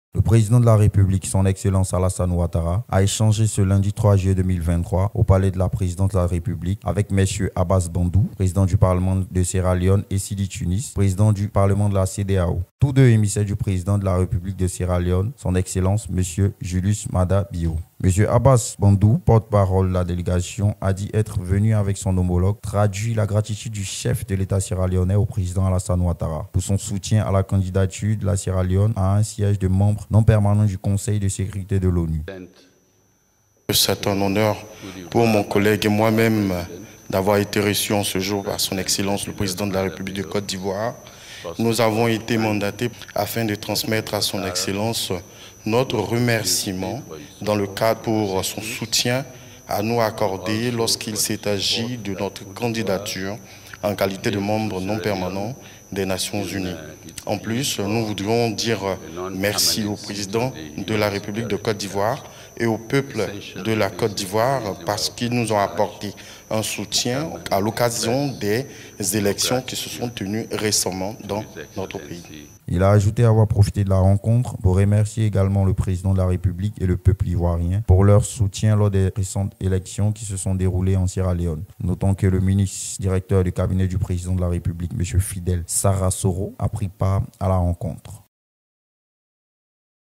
Le président de la République, son Excellence Alassane Ouattara, a échangé ce lundi 3 juillet 2023 au palais de la présidence de la République avec messieurs Abbas Bandou, président du Parlement de Sierra Leone, et Sidi Tunis, président du Parlement de la CEDEAO. Tous deux émissaires du président de la République de Sierra Leone, son Excellence monsieur Julius Maada Bio. Monsieur Abbas Bandou, porte-parole de la délégation, a dit être venu avec son homologue traduire la gratitude du chef de l'État sierra-léonais au président Alassane Ouattara pour son soutien à la candidature de la Sierra Leone à un siège de membre non permanent du Conseil de sécurité de l'ONU. C'est un honneur pour mon collègue et moi-même d'avoir été reçu en ce jour par son Excellence le président de la République de Côte d'Ivoire. Nous avons été mandatés afin de transmettre à son Excellence notre remerciement dans le cadre pour son soutien à nous accorder lorsqu'il s'est agi de notre candidature en qualité de membre non permanent des Nations Unies. En plus, nous voudrions dire merci au président de la République de Côte d'Ivoire et au peuple de la Côte d'Ivoire parce qu'ils nous ont apporté un soutien à l'occasion des élections qui se sont tenues récemment dans notre pays. Il a ajouté avoir profité de la rencontre pour remercier également le président de la République et le peuple ivoirien pour leur soutien lors des récentes élections qui se sont déroulées en Sierra Leone. Notons que le ministre directeur du cabinet du président de la République, M. Fidel Sarasoro, a pris part à la rencontre.